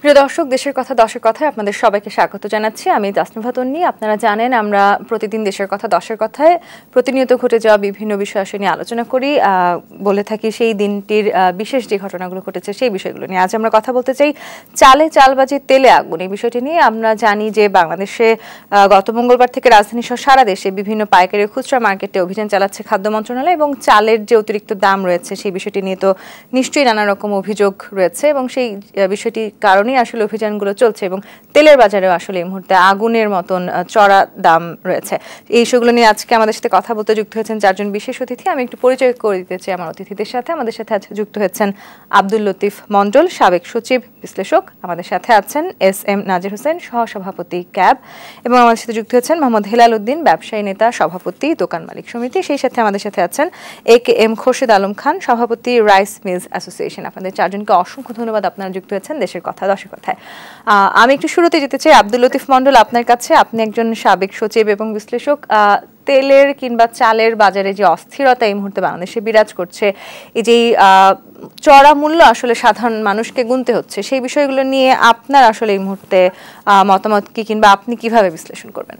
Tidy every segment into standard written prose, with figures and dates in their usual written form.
প্রিয় দর্শক, দেশের কথা দশের কথায় আপনাদের সবাইকে স্বাগত জানাচ্ছি। আমি তাসনিফা তন্নি। আপনারা জানেন আমরা প্রতিদিন দেশের কথা দশের কথায় প্রতিনিয়ত ঘটে যাওয়া বিভিন্ন বিষয় নিয়ে আলোচনা করি, বলে থাকি সেই দিনটির বিশেষ যে ঘটনাগুলো ঘটেছে সেই বিষয়গুলো নিয়ে। আজ আমরা কথা বলতে চাই চালে চালবাজি তেলে আগুন এই বিষয়টি নিয়ে। আমরা জানি যে বাংলাদেশে গত মঙ্গলবার থেকে রাজধানী সহ সারা দেশে বিভিন্ন পাইকারি খুচরা মার্কেটে অভিযান চালাচ্ছে খাদ্য মন্ত্রণালয়, এবং চালের যে অতিরিক্ত দাম রয়েছে সেই বিষয়টি নিয়ে তো নিশ্চয়ই নানা রকম অভিযোগ রয়েছে, এবং সেই বিষয়টির কারণে আসলে অভিযানগুলো চলছে, এবং তেলের বাজারেও আসলে এই মুহূর্তে আগুনের মতন চড়া দাম রয়েছে। এই বিষয়গুলো নিয়ে আজকে আমাদের সাথে কথা বলতে যুক্ত হয়েছেন চারজন বিশেষ অতিথি। আমি একটু পরিচয় করে দিতে চাই আমার অতিথিদের সাথে। আমাদের সাথে আজকে যুক্ত হচ্ছেন আব্দুল লতিফ মন্ডল, সাবেক সচিব বিশ্লেষক। আমাদের সাথে আছেন এস.এম. নাজির হোসেন, সহসভাপতি ক্যাব, এবং আমাদের সাথে যুক্ত হচ্ছেন মোহাম্মদ হেলাল উদ্দিন, ব্যবসায়ী নেতা, সভাপতি দোকান মালিক সমিতি। সেই সাথে আমাদের সাথে আছেন এ.কে.এম. খোরশেদ আলম খান, সভাপতি রাইস মিলস অ্যাসোসিয়েশন। আপনাদের চারজনকে অসংখ্য ধন্যবাদ, আপনারা যুক্ত হয়েছেন দেশের কথা দশের কথায়। আমি একটু শুরুতে যেতে চাই আব্দুল লতিফ মন্ডল, আপনার কাছে। আপনি একজন সাবেক সচিব এবং বিশ্লেষক। তেলের কিংবা চালের বাজারে যে অস্থিরতা এই মুহূর্তে বাংলাদেশে বিরাজ করছে, এই যে চড়া মূল্য আসলে সাধারণ মানুষকে গুনতে হচ্ছে, সেই বিষয়গুলো নিয়ে আপনার আসলে এই মুহূর্তে মতামত কি, কিংবা আপনি কিভাবে বিশ্লেষণ করবেন?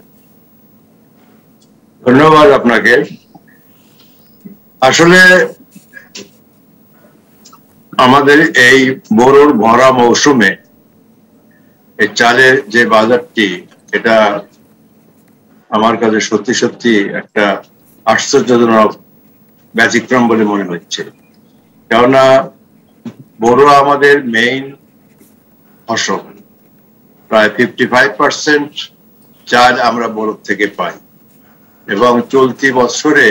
ধন্যবাদ আপনাকে। আসলে আমাদের এই বোরোর ভরা মৌসুমে এই চালের যে বাজারটি, এটা আমার কাছে সত্যি সত্যি একটা আশ্চর্যজনক ব্যতিক্রম বলে মনে হচ্ছে। কেননা বোরো আমাদের মেইন ফসল, প্রায় 55% চাল আমরা বোরো থেকে পাই, এবং চলতি বছরে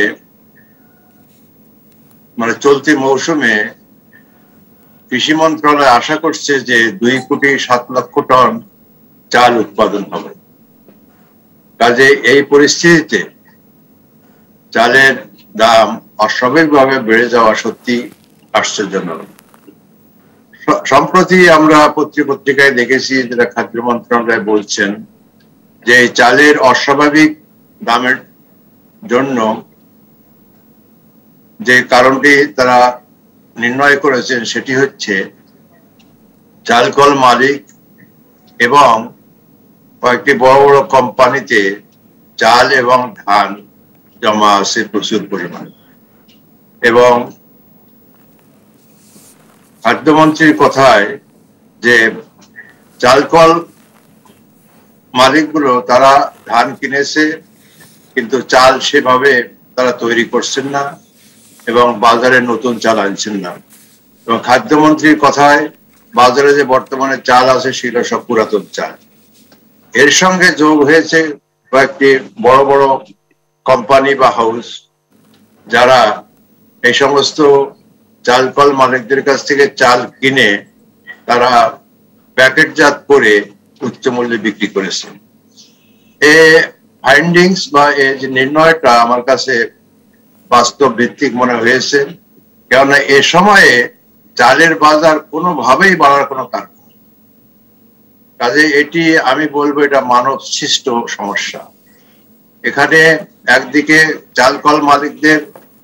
চলতি মৌসুমে কৃষি মন্ত্রণালয় আশা করছে যে 2,07,00,000 টন চাল উৎপাদন হবে। কাজে এই পরিস্থিতিতে চালের দাম অস্বাভাবিকভাবে বেড়ে যাওয়া সত্যি আশ্চর্যজনক। সম্প্রতি আমরা পত্রিকায় দেখেছি, যেটা খাদ্য মন্ত্রণালয় বলছেন যে চালের অস্বাভাবিক দামের জন্য যে কারণটি তারা নির্ণয় করেছেন সেটি হচ্ছে চাল কল মালিক এবং কয়েকটি বড় বড় কোম্পানিতে চাল এবং ধান জমা আছে প্রচুর পরিমাণে, এবং খাদ্যমন্ত্রীর কথায় যে চাল কল মালিকগুলো তারা ধান কিনেছে, কিন্তু চাল সেভাবে তারা তৈরি করছেন না এবং বাজারে নতুন চাল আনছেন না। এবং খাদ্যমন্ত্রীর কথায় বাজারে যে বর্তমানে চাল আছে সেগুলো সব পুরাতন চাল। এর সঙ্গে যোগ হয়েছে কয়েকটি বড় বড় কোম্পানি বা হাউস, যারা এই সমস্ত চাল কল মালিকদের কাছ থেকে চাল কিনে তারা প্যাকেটজাত করে উচ্চ মূল্যে বিক্রি করেছে। এই ফাইন্ডিংস বা এই যে নির্ণয়টা আমার কাছে বাস্তব ভিত্তিক মনে হয়েছে, কেননা এ সময়ে চালের বাজার কোনোভাবেই বাড়ার কোনো কারণ নেই। কাজে এটি আমি বলবো এটা মানব সৃষ্ট সমস্যা। এখানে একদিকে চাল কল মালিকদের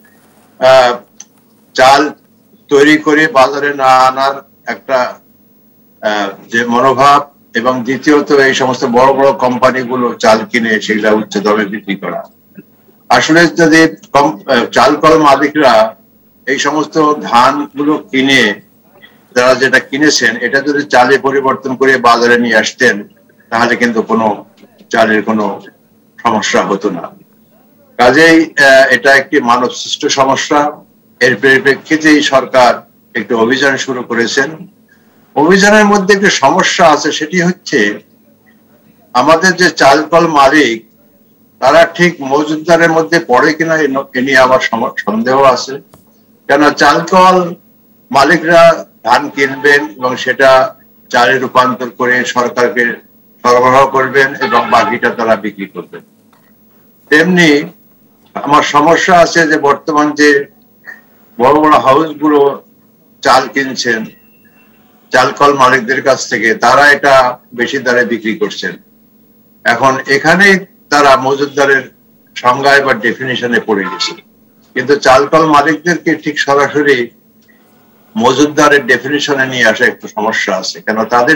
চাল তৈরি করে বাজারে না আনার একটা যে মনোভাব, এবং দ্বিতীয়ত এই সমস্ত বড় বড় কোম্পানিগুলো চাল কিনে সেগুলা উচ্চ দামে বিক্রি করা। আসলে যদি চাল কল মালিকরা এই সমস্ত ধান গুলো কিনে, যারা যেটা কিনেছেন এটা যদি চালে পরিবর্তন করে বাজারে নিয়ে আসতেন, তাহলে কিন্তু কোনো চালের কোনো সমস্যা হতো না। কাজেই এটা একটি মানব সৃষ্ট সমস্যা। এর পরিপ্রেক্ষিতেই সরকার একটি অভিযান শুরু করেছেন। অভিযানের মধ্যে একটি সমস্যা আছে, সেটি হচ্ছে আমাদের যে চাল কল মালিক তারা ঠিক মজুতদারের মধ্যে পড়ে কিনা এ নিয়ে আমার সন্দেহ আছে। কেন চাল কল মালিকরা ধান কিনবেন এবং সেটা চালে রূপান্তর করে সরকারকে সরবরাহ করবেন এবং বাকিটা তারা বিক্রি করবেন। তেমনি আমার সমস্যা আছে যে বর্তমান যে বড় বড় হাউস গুলো চাল কিনছেন চাল কল মালিকদের কাছ থেকে, তারা এটা বেশি দামে বিক্রি করছেন। এখন এখানেই তারা মজুতদারের সংজ্ঞায় বা ডেফিনিশনে পড়ে গেছে, কিন্তু চাল কল মালিকদেরকে ঠিক সরাসরি মজুতদারের ডেফিনিশনে নিয়ে আসা একটু সমস্যা আছে। কেন তাদের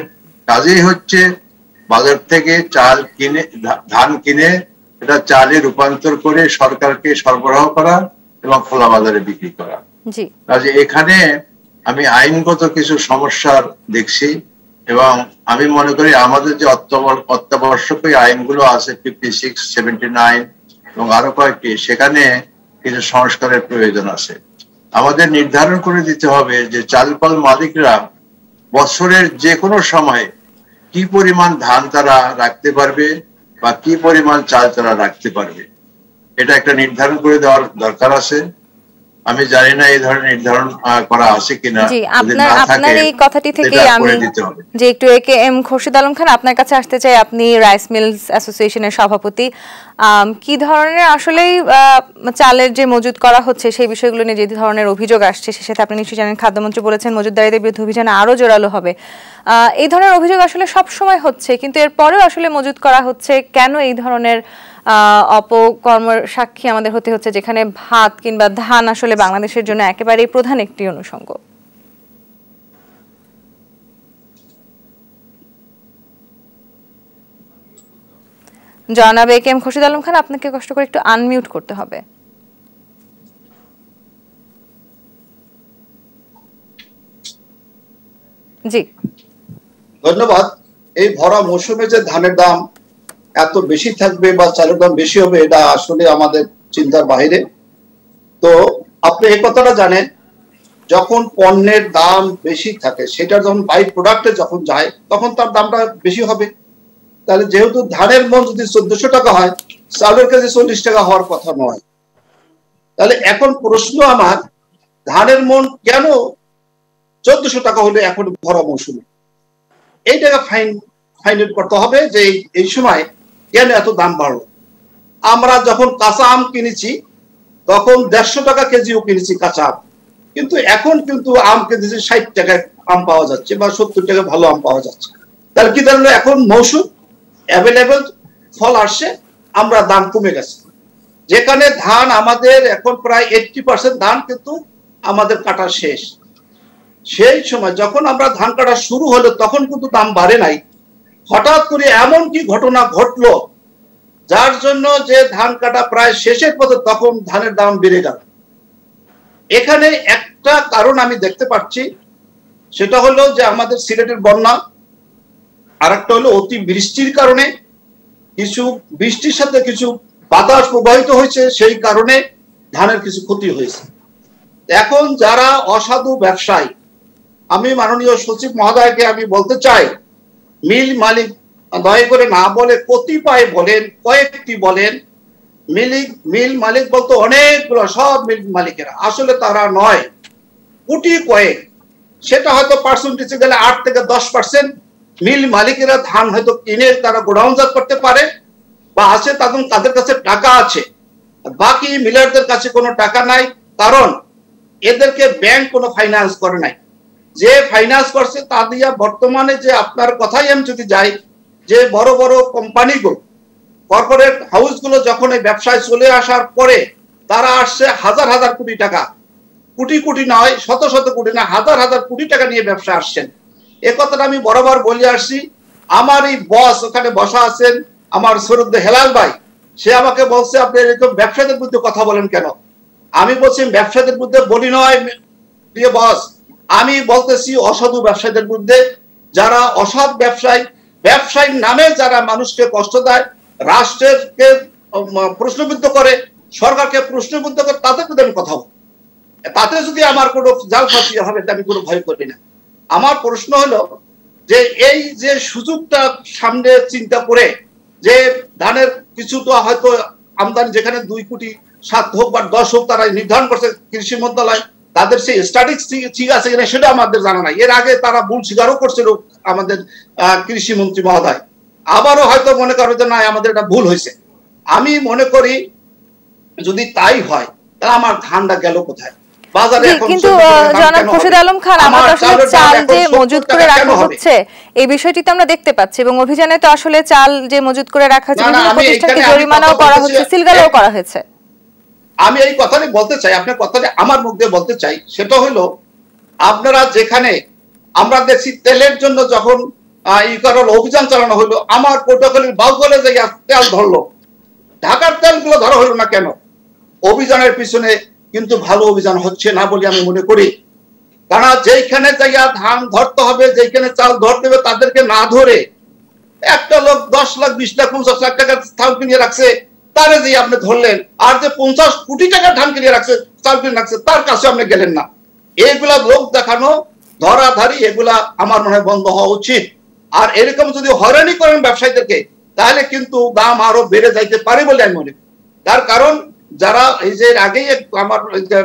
কাজেই হচ্ছে বাজার থেকে চাল কিনে, ধান কিনে এটা চালে রূপান্তর করে সরকারকে সরবরাহ করা এবং খোলা বাজারে বিক্রি করা। কাজে এখানে আমি আইনগত কিছু সমস্যার দেখছি এবং আমি মনে করি আমাদের যে অত্যাবশ্যকীয় আইনগুলো আছে 56, 79 এবং আরো কয়েকটি, সেখানে কিছু সংস্কারের প্রয়োজন আছে। আমাদের নির্ধারণ করে দিতে হবে যে চাল কল মালিকরা বছরের যে কোনো সময় কি পরিমাণ ধান তারা রাখতে পারবে বা কি পরিমাণ চাল তারা রাখতে পারবে, এটা একটা নির্ধারণ করে দেওয়ার দরকার আছে। আমি জানি না এই ধরনের নির্ধারণ করা আছে কিনা। জি, আপনার এই কথাটি থেকে আমি যে একটু এম খোরশেদ আলম খান আপনার কাছে আসতে চাই। আপনি রাইস মিলস অ্যাসোসিয়েশনের সভাপতি। কি ধরনের আসলে চালের যে মজুত করা হচ্ছে সেই বিষয়গুলো নিয়ে যে ধরনের অভিযোগ আসছে, সে সাথে আপনি নিশ্চয়ই জানেন খাদ্যমন্ত্রী বলেছেন মজুতদারদের বিরুদ্ধে অভিযান আরো জোরালো হবে। এই ধরনের অভিযোগ আসলে সব সময় হচ্ছে, কিন্তু এরপরেও আসলে মজুত করা হচ্ছে কেন? এই ধরনের অপকর্মের সাক্ষী আমাদের হতে হচ্ছে, যেখানে ভাত কিংবা ধান আসলে বাংলাদেশের জন্য একেবারেই প্রধান একটি অনুষঙ্গ। জনাব এম খোরশেদ আলম খান, আপনাকে কষ্ট করে একটু আনমিউট করতে হবে। জি ধন্যবাদ। এই ভরা মৌসুমে যে ধানের দাম এত বেশি থাকবে বা চালের দাম বেশি হবে, এটা আসলে আমাদের চিন্তার বাইরে। তো আপনি এই কথাটা জানেন, যখন পণ্যের দাম বেশি থাকে সেটা যখন বাই প্রোডাক্টে যখন যায় তখন তার দামটা বেশি হবে। তাহলে যেহেতু ধানের মন যদি 1400 টাকা হয়, চালের কেজি 40 টাকা হওয়ার কথা নয়। তাহলে এখন প্রশ্ন আমার, ধানের মন কেন 1400 টাকা হলে এখন ভরা মৌসুমে? এইটাকে ফাইন্ড করতে হবে যে এই সময় কেন এত দাম বাড়লো। আমরা যখন কাঁচা আম কিনেছি তখন 150 টাকা কেজিও কিনেছি কাঁচা আম, কিন্তু এখন কিন্তু আম কিনেছি 60 টাকায় আম পাওয়া যাচ্ছে বা 70 টাকা ভালো আম পাওয়া যাচ্ছে। তাহলে কি ধরনের এখন মৌসুম অ্যাভেলেবল ফল আসছে, আমরা দাম কমে গেছে। যেখানে ধান আমাদের এখন প্রায় 80% ধান কিন্তু আমাদের কাটা শেষ। সেই সময় যখন আমরা ধান কাটা শুরু হলো তখন কিন্তু দাম বাড়ে নাই। হঠাৎ করে এমন কি ঘটনা ঘটলো যার জন্য যে ধান কাটা প্রায় শেষের পথে তখন ধানের দাম বেড়ে গেল। এখানে একটা কারণ আমি দেখতে পাচ্ছি, সেটা হলো যে আমাদের সিলেটের বন্যা, আর একটা হলো অতি বৃষ্টির কারণে কিছু বৃষ্টির সাথে কিছু বাতাস প্রবাহিত হয়েছে, সেই কারণে ধানের কিছু ক্ষতি হয়েছে। এখন যারা অসাধু ব্যবসায়ী, আমি মাননীয় সচিব মহোদয়কে আমি বলতে চাই, মিল মালিক দয়া করে না বলে কতিপয় বলেন, কয়েকটি বলেন। মিল মালিক বলতে অনেকগুলো, সব মিল মালিকেরা আসলে তারা নয়, কোটি কয়েক। সেটা হয়তো পার্সেন্টেজে গেলে 8 থেকে 10% মিল মালিকেরা ধান হয়তো কিনে তারা গোডাউনজাত করতে পারে বা আছে, তাদের কাছে টাকা আছে। বাকি মিলারদের কাছে কোনো টাকা নাই, কারণ এদেরকে ব্যাংক কোনো ফাইন্যান্স করে নাই। যে ফাইন্যান্স করছে তা দিয়া বর্তমানে যে আপনার কথাই আমি যদি যাই, যে বড় বড় কোম্পানিগুলো, কর্পোরেট হাউসগুলো যখন এই ব্যবসায় চলে আসার পরে তারা আসছে হাজার হাজার কোটি টাকা, কোটি কোটি নয়, শত শত কোটি না, হাজার হাজার কোটি টাকা নিয়ে ব্যবসা আসছেন। এ কথাটা আমি বরাবর বলে আসছি। আমার এই বস ওখানে বসা আছেন, আমার শ্রদ্ধেয় হেলাল ভাই, সে আমাকে বলছে আপনি এরকম ব্যবসায়ীদের বিরুদ্ধে কথা বলেন কেন? আমি বলছি ব্যবসায়ীদের বিরুদ্ধে বলি নয় প্রিয় বস, আমি বলতেছি অসাধু ব্যবসায়ীদের বিরুদ্ধে, যারা অসৎ ব্যবসায়ীর নামে যারা মানুষকে কষ্ট দেয়, রাষ্ট্রকে প্রশ্নবিদ্ধ করে, সরকারকে প্রশ্নবিদ্ধ করে, তাদের বিরুদ্ধে আমি কথা বলি। তাতে যদি আমার কোনো জাল ফাঁসি হবে আমি কোনো ভয় করি না। আমার প্রশ্ন হলো যে এই যে সুযোগটা সামনে চিন্তা করে, যে ধানের কিছুটা হয়তো আমদানি যেখানে 2 কোটি 7 হোক বা 10 হোক তারা নির্ধারণ করছে কৃষি মন্ত্রণালয়, তাদের সেই স্ট্যাটিস্টিক্স ঠিক আছে কিনা সেটা আমাদের জানা নাই। এর আগে তারা ভুল স্বীকারও করছিল আমাদের কৃষি মন্ত্রী মহোদয়, আবারও হয়তো মনে করবে যে না আমাদের এটা ভুল হয়েছে। আমি মনে করি যদি তাই হয় তাহলে আমার ধানটা গেল কোথায়? কিন্তু জনাব খোরশেদ আলম খান, আমার আসলে চাল যে মজুত করে রাখা হচ্ছে এই বিষয়টি তো আমরা দেখতে পাচ্ছি, এবং অভিযানে তো আসলে চাল যে মজুত করে রাখা হচ্ছে বিভিন্ন প্রতিষ্ঠানকে জরিমানাও করা হচ্ছে, সিলগালাও করা হয়েছে। আমি এই কথাটি বলতে চাই, আপনার কথাটি আমার মুখ দিয়ে বলতে চাই, সেটা হলো আপনারা যেখানে আমরা দেখছি তেলের জন্য যখন ই করা হলো, অভিযান চালানো হলো, আমার পটুয়াখালীর বাউগলে জায়গা তেল ধরলো, ঢাকার তেলগুলো ধরা হলো না কেন? অভিযানের পিছনে কিন্তু ভালো অভিযান হচ্ছে না বলে আমি মনে করি। কারণ যেখানে জায়গা ধান ধরতে হবে, যেখানে চাল ধরতে হবে, তাদেরকে না ধরে একটা লোক 10 লাখ 20 লাখ 50 লাখ টাকার চাল কিনে রাখছে, তারে যে আপনি ধরলেন, আর যে 50 কোটি টাকার ধান কিনে রাখছে, চাল কিনে রাখছে, তার কাছে আপনি গেলেন না। এইগুলা লোক দেখানো, ধরাধারি, এগুলা আমার মনে হয় বন্ধ হওয়া উচিত। আর এরকম যদি হয়রানি করেন ব্যবসায়ীদেরকে, তাহলে কিন্তু দাম আরো বেড়ে যাইতে পারে বলে আমি মনে করি। তার কারণ যারা এই যে আগেই আমার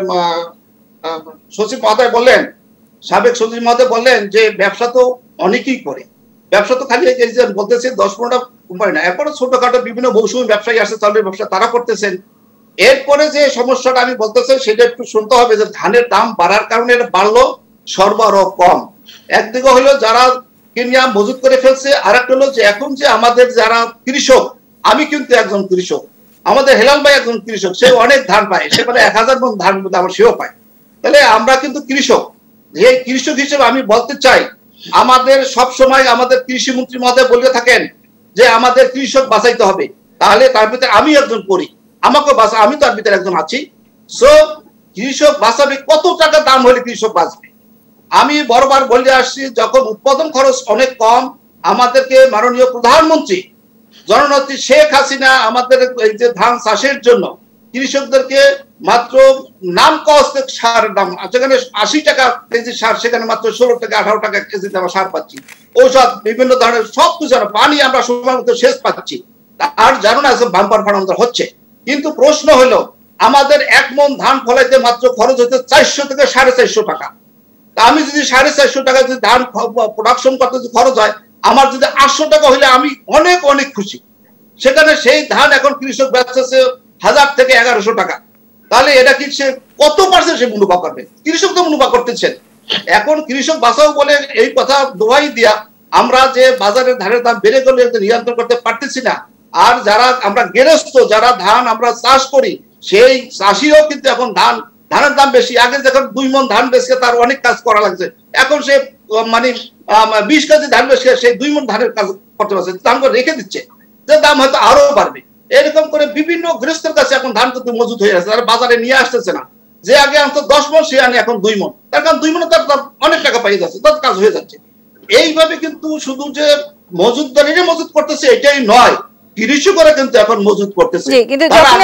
সচিব মহোদয় বললেন, সাবেক সচিব মহোদয় বললেন যে ব্যবসা তো অনেকেই করে, ব্যবসা তো খালি বলতেছে 10-15টা কোম্পানি না, এরপরে ছোটখাটো বিভিন্ন মৌসুমী ব্যবসায়ী আসছে, চালের ব্যবসা তারা করতেছেন। এরপরে যে সমস্যাটা আমি বলতেছি সেটা একটু শুনতে হবে, যে ধানের দাম বাড়ার কারণে এটা বাড়লো, সরবরাহ কম। একদিকে হলো যারা কিনিয়া মজুত করে ফেলছে, আর একটা হলো যে এখন যে আমাদের যারা কৃষক, আমি কিন্তু একজন কৃষক, আমাদের হেলাল ভাই একজন কৃষক, সে অনেক ধান পায়, সে মানে 1000 মণ ধান আমার সেও পায়। তাহলে আমরা কিন্তু কৃষক, এই কৃষক হিসেবে আমি বলতে চাই, আমাদের সব সময় আমাদের কৃষি মন্ত্রী মহোদয় বলে থাকেন যে আমাদের কৃষক বাঁচাইতে হবে। তাহলে তার ভিতরে আমি একজন করি, আমাকে বাঁচা, আমি তার ভিতরে একজন আছি। সো কৃষক বাঁচাবে, কত টাকা দাম হলে কৃষক বাঁচবে? আমি বরাবর বলে আসছি, যখন উৎপাদন খরচ অনেক কম, আমাদেরকে মাননীয় প্রধানমন্ত্রী জননেত্রী শেখ হাসিনা আমাদের এই যে ধান চাষের জন্য কৃষকদেরকে মাত্র নাম কস্তে সারের দাম, যেখানে 80 টাকা কেজি সার, সেখানে মাত্র 16 টাকা 18 টাকা কেজিতে আমরা সার পাচ্ছি, ঔষধ বিভিন্ন ধরনের সব কিছু, পানি আমরা সময় মতো শেষ পাচ্ছি। আর জানো না বাম্পার ফান্ড হচ্ছে। কিন্তু প্রশ্ন হলো, আমাদের 1 মণ ধান ফলাইতে মাত্র খরচ হচ্ছে 400 থেকে 450 টাকা। তা আমি যদি 450 টাকা যদি ধান প্রোডাকশন করতে যদি খরচ হয়, আমার যদি 800 টাকা হইলে আমি অনেক অনেক খুশি। সেখানে সেই ধান এখন কৃষক বেচতেছে 1000 থেকে 1100 টাকা। তাহলে এটা কি সে কত পার্সেন্ট সে মুনাফা করবে? কৃষক তো মুনাফা করতেছেন। এখন কৃষক বাঁচাও বলে এই কথা দোহাই দিয়া আমরা যে বাজারের ধানের দাম বেড়ে গেলে নিয়ন্ত্রণ করতে পারতেছি না। আর যারা আমরা গেরস্থ, যারা ধান আমরা চাষ করি, সেই চাষিও কিন্তু এখন ধানের দাম বেশি। আগে যখন 2 মণ ধান বেচে তার অনেক কাজ করা লাগছে, এখন সে মানে 20 কেজি ধান বেচে সেই 2 মণ ধানের কাজ করতে পারছে, দাম রেখে দিচ্ছে, যে দাম হয়তো আরো বাড়বে। এরকম করে বিভিন্ন গৃহস্থের কাছে এখন ধান কিন্তু মজুদ হয়ে আছে, তারা বাজারে নিয়ে আসতেছে না। যে আগে আনতো 10 মণ, সে আনে এখন 2 মণ, তার কারণ 2 মণে তার অনেক টাকা পাই যাচ্ছে, তার কাজ হয়ে যাচ্ছে। এইভাবে কিন্তু শুধু যে মজুদদারিরা মজুদ করতেছে এটাই নয়, কৃষকরা কিন্তু এখন মজুদ করতেছে। জি, কিন্তু যখন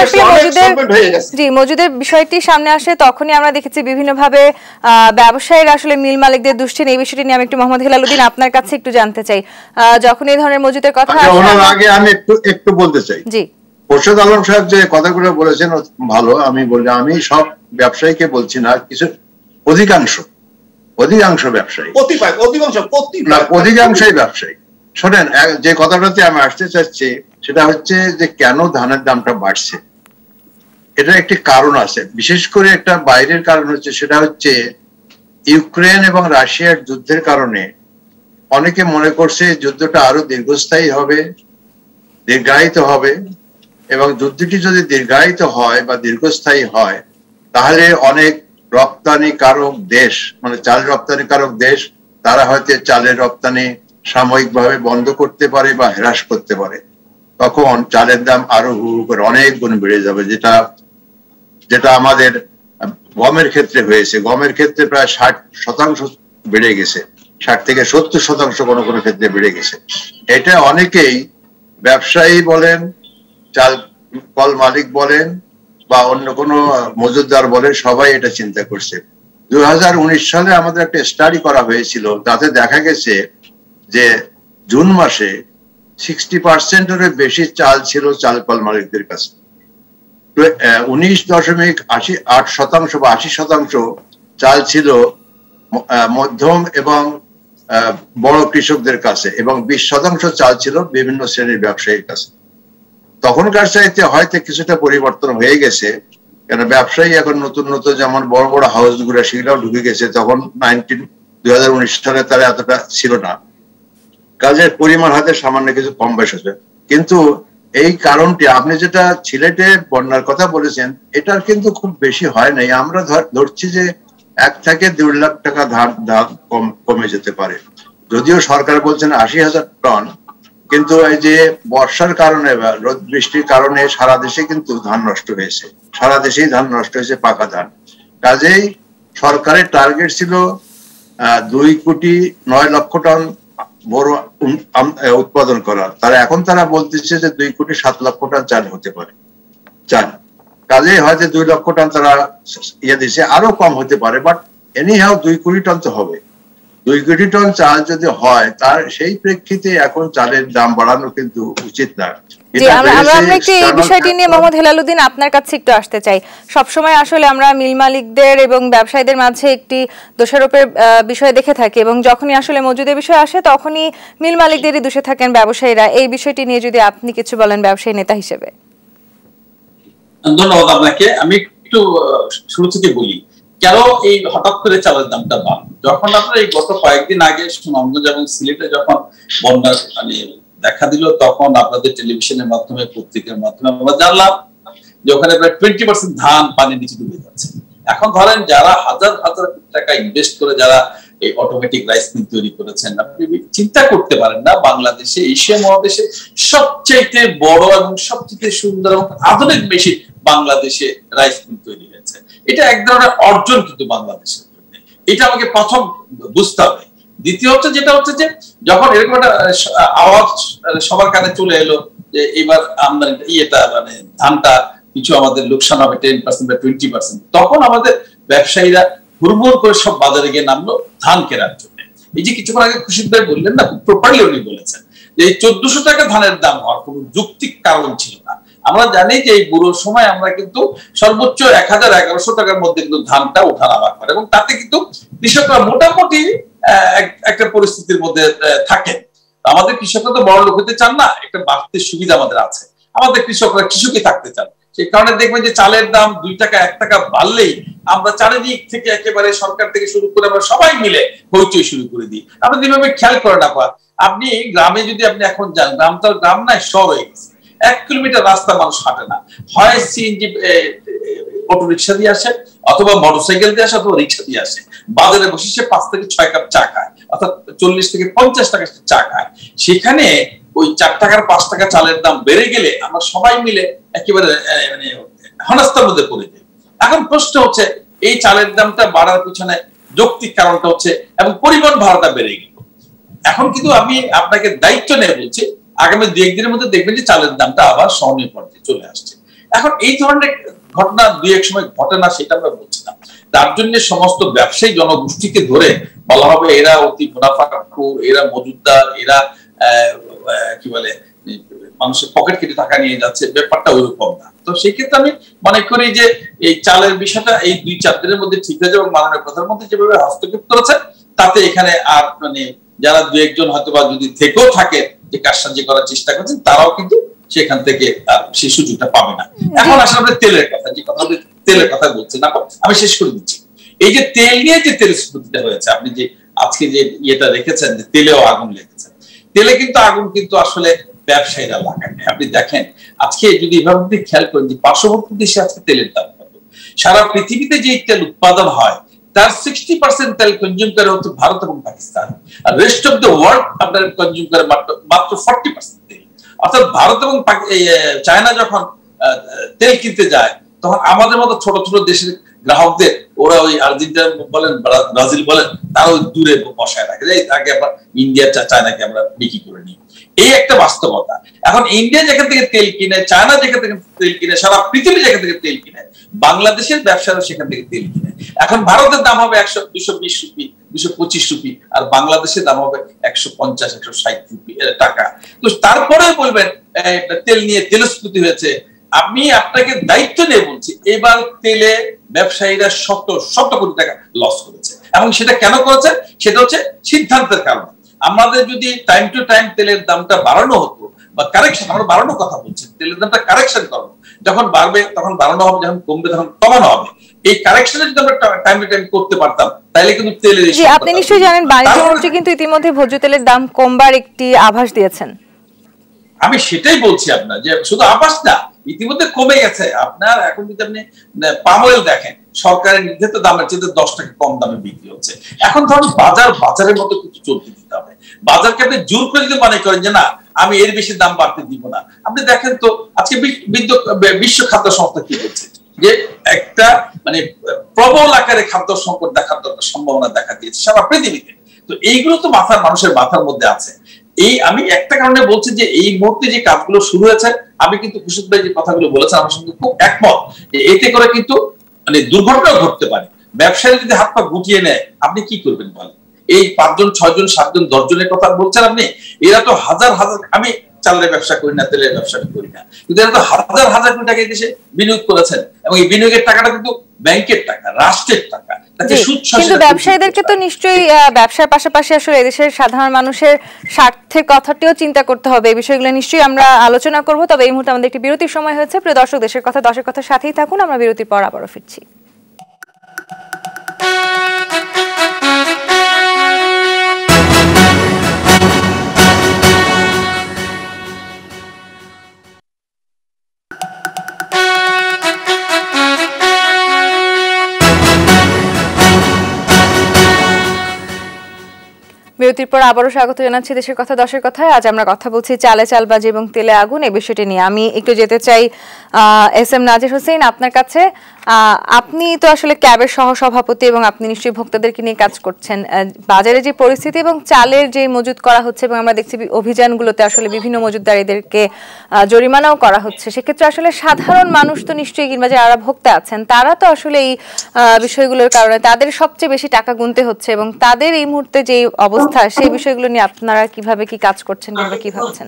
আসলে মজুদের বিষয়টি সামনে আসে, তখনই আমরা দেখেছি বিভিন্নভাবে ব্যবসায়ীরা আসলে মিল মালিকদের দুশ্চিন্তা, এই বিষয়টি নিয়ে আমি একটু মোহাম্মদ হেলালুদ্দিন আপনার কাছে একটু জানতে চাই। যখন এই ধরনের মজুদের কথা আসে, আগে আমি একটু বলতে চাই। জি, মোর্শেদ আলম সাহেব যে কথাগুলো বলেছেন ভালো, আমি বলি আমি সব ব্যবসায়ীকে বলছি না, কিছু অধিকাংশ ব্যবসায়ী, অধিকাংশই ব্যবসায়ী। শোনেন, যে কথাটাতে আমি আসতে চাচ্ছি সেটা হচ্ছে যে কেন ধানের দামটা বাড়ছে। এটা একটি কারণ আছে, বিশেষ করে একটা বাইরের কারণ হচ্ছে, সেটা হচ্ছে ইউক্রেন এবং রাশিয়ার যুদ্ধের কারণে অনেকে মনে করছে যুদ্ধটা আরো দীর্ঘস্থায়ী হবে, দীর্ঘায়িত হবে, এবং যুদ্ধটি যদি দীর্ঘায়িত হয় বা দীর্ঘস্থায়ী হয়, তাহলে অনেক রপ্তানিকারক দেশ, মানে চাল রপ্তানিকারক দেশ, তারা হয়তো চালের রপ্তানি সাময়িকভাবে বন্ধ করতে পারে বা হ্রাস করতে পারে। তখন চালের দাম আরো করে অনেক গুণ বেড়ে যাবে, যেটা আমাদের গমের ক্ষেত্রে হয়েছে। গমের ক্ষেত্রে প্রায় 60% বেড়ে গেছে, 60 থেকে 70% কোনো কোনো ক্ষেত্রে বেড়ে গেছে। এটা অনেকেই, ব্যবসায়ী বলেন, চাল কল মালিক বলেন, বা অন্য কোনো মজুদদার বলেন, সবাই এটা চিন্তা করছে। 2019 সালে আমাদের একটা স্টাডি করা হয়েছিল, তাতে দেখা গেছে যে জুন মাসে 60%-এর বেশি চাল ছিল চাল কল মালিকদের কাছে। 19.88% বা 80% চাল ছিল মধ্যম এবং বড় কৃষকদের কাছে, এবং 20% চাল ছিল বিভিন্ন শ্রেণীর ব্যবসায়ীর কাছে। তখনকার চাইতে হয়তো কিছুটা পরিবর্তন হয়ে গেছে, কেন ব্যবসায়ী এখন নতুন নতুন, যেমন বড় বড় হাউস গুলো, সেগুলাও ঢুকে গেছে। তখন 2019 সালে তারা এতটা ছিল না, কাজের পরিমাণ হাতে সামান্য কিছু কম বেশ হচ্ছে। কিন্তু এই কারণটি, আপনি যেটা সিলেটে বন্যার কথা বলেছেন, এটার কিন্তু খুব বেশি হয় নাই। আমরা ধরছি যে 1 থেকে 2 লাখ টাকা ধার কমে যেতে পারে। যদিও সরকার বলছেন ৮০,০০০ টন, কিন্তু এই যে বর্ষার কারণে বা রোদ বৃষ্টির কারণে সারা দেশে কিন্তু ধান নষ্ট হয়েছে, সারা দেশেই ধান নষ্ট হয়েছে, পাকা ধান। কাজেই সরকারের টার্গেট ছিল ২,৯,০০,০০০ টন বড় উৎপাদন করার। তারা বলতেছে যে ২,৭,০০,০০০ টন চাল হতে পারে, চাল। কাজেই হয়তো ২,০০,০০০ টন তারা ইয়ে দিচ্ছে, আরো কম হতে পারে, বাট এনি হাও ২ কোটি টন তো হবে। ২ কোটি টন চাল যদি হয়, তার সেই প্রেক্ষিতে এখন চালের দাম বাড়ানো কিন্তু উচিত না। আমরা একটু এই বিষয়টি নিয়ে মোহাম্মদ হেলালুদ্দিন আপনার কাছে একটু আসতে চাই। সবসময় আসলে আমরা মিল মালিকদের এবং ব্যবসায়ীদের মাঝে একটি দোষারোপের বিষয় দেখে থাকি, এবং যখনই আসলে মজুদের বিষয় আসে তখনই মিল মালিকদেরই দোষে থাকেন ব্যবসায়ীরা। এই বিষয়টি নিয়ে যদি আপনি কিছু বলেন ব্যবসায়ী নেতা হিসেবে। ধন্যবাদ আপনাকে। আমি একটু শুরু থেকে বলি কেন এই হঠাৎ করে চালের দামটা বাড়লো। যখন আপনার এই গত কয়েকদিন আগে সুনামগঞ্জ এবং সিলেটে যখন বন্যা দেখা দিল, তখন আপনাদের টেলিভিশনের মাধ্যমে, পত্রিকার মাধ্যমে আমরা জানলাম যে ওখানে প্রায় 20% ধান পানির নিচে ডুবে যাচ্ছে। এখন ধরেন যারা হাজার হাজার টাকা ইনভেস্ট করে যারা এই অটোমেটিক রাইস মিল তৈরি করেছেন, আপনি চিন্তা করতে পারেন না বাংলাদেশে, এশিয়া মহাদেশে সবচেয়ে বড় এবং সবচেয়ে সুন্দর এবং আধুনিক মেশিন বাংলাদেশে রাইস মিল তৈরি হয়েছে। এটা এক ধরনের অর্জন কিন্তু বাংলাদেশের জন্য। এটা আমাকে প্রথম বুঝতে হবে। দ্বিতীয় হচ্ছে যেটা হচ্ছে যে যখন এরকম একটা আওয়াজ সবার কানে চলে এলো যে এবার আমদানি ইয়েটা মানে ধানটা কিছু আমাদের লোকসান হবে 10% বা 20%, তখন আমাদের ব্যবসায়ীরা হুড়মুড় করে সব বাজারে গিয়ে নামলো ধান কেনার জন্য। এই যে কিছুক্ষণ আগে খুশিদ ভাই বললেন না, খুব প্রপারলি উনি বলেছেন যে এই ১৪০০ টাকা ধানের দাম হওয়ার কোনো যৌক্তিক কারণ ছিল না। আমরা জানি যে এই বুড়োর সময় আমরা কিন্তু সর্বোচ্চ ১,১১০০ টাকার মধ্যে কিন্তু ধানটা ওঠানামা করে, এবং তাতে কিন্তু কৃষকরা মোটামুটি একটা পরিস্থিতির মধ্যে থাকেন। আমাদের কৃষকরা তো বড় লোক হতে চান না, একটা বাড়তি সুবিধা আমাদের আছে, আমাদের কৃষকরা কৃষকই থাকতে চান। সেই কারণে দেখবেন যে চালের দাম ২ টাকা ১ টাকা বাড়লেই আমরা চারিদিক থেকে একেবারে সরকার থেকে শুরু করে আমরা সবাই মিলে হইচই শুরু করে দিই। আপনি যেভাবে খেয়াল করেন আপনি গ্রামে যদি আপনি এখন যান, গ্রাম তো গ্রাম নাই, শহর হয়ে গেছে। ১ কিলোমিটার রাস্তা মানুষ হাঁটে না, হয় সিএনজি অটো রিক্সা দিয়ে আসে, অথবা মোটরসাইকেল দিয়ে আসে, অথবা রিক্সা দিয়ে আসে। বাজারে বসে সে ৫ থেকে ৬ কাপ চা খায়, অর্থাৎ ৪০ থেকে ৫০ টাকা চা খায়। সেখানে ওই ৪ টাকার ৫ টাকা চালের দাম বেড়ে গেলে আমরা সবাই মিলে একেবারে মানে হনাস্তার মধ্যে পড়ে যাই। এখন প্রশ্ন হচ্ছে এই চালের দামটা বাড়ার পিছনে যৌক্তিক কারণটা হচ্ছে এবং পরিবহন ভাড়াটা বেড়ে গেল। এখন কিন্তু আমি আপনাকে দায়িত্ব নিয়ে বলছি, আগামী ২-১ দিনের মধ্যে দেখবেন যে চালের দামটা আবার সহনীয় পর্যায়ে চলে আসছে। এখন এই ধরনের ঘটনা ২-১ সময় ঘটে না সেটা আমরা বলছি না। তার জন্য সমস্ত ব্যবসায়ী জনগোষ্ঠীকে ধরে বলা হবে এরা অতি মুনাফাখোর, এরা মজুদদার, এরা কি বলে মানুষের পকেট কেটে টাকা নিয়ে যাচ্ছে, ব্যাপারটা ওইরকম না। তো সেই ক্ষেত্রে আমি মনে করি যে এই চালের বিষয়টা এই ২-৪ দিনের মধ্যে ঠিক হয়ে যাবে, এবং মাননীয় প্রধানমন্ত্রী যেভাবে হস্তক্ষেপ করেছেন তাতে এখানে আর মানে যারা ২-১ জন হয়তো বা যদি থেকেও থাকে যে কারসাজি করার চেষ্টা করছেন, তারাও কিন্তু সেখান থেকে আর সেই সুযোগটা পাবে না। এখন আসলে আমরা তেলের কথা, যে কথা তেলের কথা বলছি না, আমি শেষ করে দিচ্ছি। এই যে তেল নিয়ে যে তেল স্ফুটিটা হয়েছে, আপনি যে আজকে যে ইয়েটা রেখেছেন যে তেলেও আগুন লেগেছে, তেলে কিন্তু আগুন কিন্তু আসলে ব্যবসায়ীরা লাগায়। আপনি দেখেন আজকে যদি এভাবে খেয়াল করেন যে পার্শ্ববর্তী দেশে আজকে তেলের দাম কত, সারা পৃথিবীতে যে তেল উৎপাদন হয় তার 60% তেল কনজিউম করে হচ্ছে ভারত এবং পাকিস্তান, আর রেস্ট অফ দ্য ওয়ার্ল্ড আপনার কনজিউম করে মাত্র 40% তেল। অর্থাৎ ভারত এবং চায়না যখন তেল কিনতে যায়, তখন আমাদের মতো ছোট ছোট দেশের গ্রাহকদের ওরা ওই আর্জেন্টিনা বলেন, ব্রাজিল বলেন, তারা ওই দূরে বসায় রাখে, আগে আমরা ইন্ডিয়া চায়নাকে আমরা বিক্রি করে নিই। এই একটা বাস্তবতা। এখন ইন্ডিয়া যেখান থেকে তেল কিনে, চায়না যেখান থেকে তেল কিনে, সারা পৃথিবী যেখান থেকে তেল কিনে, বাংলাদেশের ব্যবসায়ীরা সেখান থেকে তেল কিনে। এখন ভারতের দাম হবে 220 রুপি, 225 রুপি, আর বাংলাদেশের দাম হবে 150-160 টাকা। তো তারপরে বলবেন তেল নিয়ে তেলস্ফুটি হয়েছে। আমি আপনাকে দায়িত্ব নিয়ে বলছি, এবার তেলে ব্যবসায়ীরা শত কোটি টাকা লস করেছে, এবং সেটা কেন করেছে? সেটা হচ্ছে সিদ্ধান্তের কারণে। আমাদের যদি টাইম টু টাইম তেলের দামটা বাড়ানো হতো বা কারেকশন, আমরা বাড়ানোর কথা বলছি, তেলের দামটা কারেকশন করবো, যখন বাড়বে তখন বাড়ানো হবে, যখন কমবে তখন কমানো হবে। এই কারেকশনে যদি আমরা টাইম টু টাইম করতে পারতাম, তাহলে কিন্তু তেলের আপনি নিশ্চয়ই জানেন বাণিজ্য মন্ত্রী কিন্তু ইতিমধ্যে ভোজ্য তেলের দাম কমবার একটি আভাস দিয়েছেন। আমি সেটাই বলছি আপনার, যে শুধু আভাস না, ইতিমধ্যে কমে গেছে। আপনার এখন যদি আপনি পাম অয়েল দেখেন, সরকারের নির্ধারিত দামের চেয়ে 10 টাকা কম দামে বিক্রি হচ্ছে। এখন ধরুন বাজারের মতো কিছু চলতে দিতে হবে। বাজারকে আপনি জোর করে যদি মনে করেন যে না আমি এর বেশি দাম বাড়তে দিব না, আপনি দেখেন তো আজকে বিশ্ব খাদ্য সংস্থা কি বলছে যে একটা মানে প্রবল আকারে খাদ্য সংকট দেখার সম্ভাবনা দেখা দিয়েছে সারা পৃথিবীতে। তো এইগুলো তো মানুষের মাথার মধ্যে আছে। আমি একটা কারণে বলছি যে এই মুহূর্তে যে কাজগুলো শুরু হয়েছে, আমি কিন্তু খুশিদ ভাই যে কথাগুলো বলেছেন আমার সঙ্গে খুব একমত। এতে করে কিন্তু মানে দুর্ঘটনা ঘটতে পারে। ব্যবসায়ী যদি হাত পা গুটিয়ে নেয় আপনি কি করবেন বলেন? এই 5 জন 6 জন 7 জন 10 জনের কথা বলছেন আপনি, এরা তো হাজার হাজার, আমি চালের ব্যবসা করি না, তেলের ব্যবসা করি না, কিন্তু এরা তো হাজার হাজার কোটি টাকা দেশে বিনিয়োগ করেছেন এবং এই বিনিয়োগের টাকাটা কিন্তু ব্যাংকের টাকা, রাষ্ট্রের টাকা। কিন্তু ব্যবসায়ীদেরকে তো নিশ্চয়ই ব্যবসার পাশাপাশি আসলে এদেশের সাধারণ মানুষের স্বার্থের কথাটিও চিন্তা করতে হবে। এই বিষয়গুলো নিশ্চয়ই আমরা আলোচনা করব। তবে এই মুহূর্তে আমাদের একটি বিরতির সময় হয়েছে। প্রিয় দর্শক, দেশের কথার সাথেই থাকুন। আমরা বিরতির পর আবারও ফিরছি। বিরতির পর আবারও স্বাগত জানাচ্ছি দেশের কথা দশের কথায়। আজ আমরা কথা বলছি চালে চালবাজি এবং তেলে আগুন এই বিষয়টি নিয়ে। আমি একটু যেতে চাই এস.এম. নাজির হোসেন আপনার কাছে। আপনি তো আসলে ক্যাবের সহসভাপতি এবং আপনি নিশ্চয়ই ভোক্তাদেরকে নিয়ে কাজ করছেন। বাজারে যে পরিস্থিতি এবং চালের যে মজুত করা হচ্ছে এবং আমরা দেখছি অভিযানগুলোতে আসলে বিভিন্ন মজুতদারদেরকে জরিমানাও করা হচ্ছে, সেক্ষেত্রে আসলে সাধারণ মানুষ তো নিশ্চয়ই কিংবা যারা ভোক্তা আছেন তারা তো আসলে এই বিষয়গুলোর কারণে তাদের সবচেয়ে বেশি টাকা গুনতে হচ্ছে এবং তাদের এই মুহূর্তে যে অবস্থা সেই বিষয়গুলো নিয়ে আপনারা কিভাবে কি কাজ করছেন কিংবা কি ভাবছেন?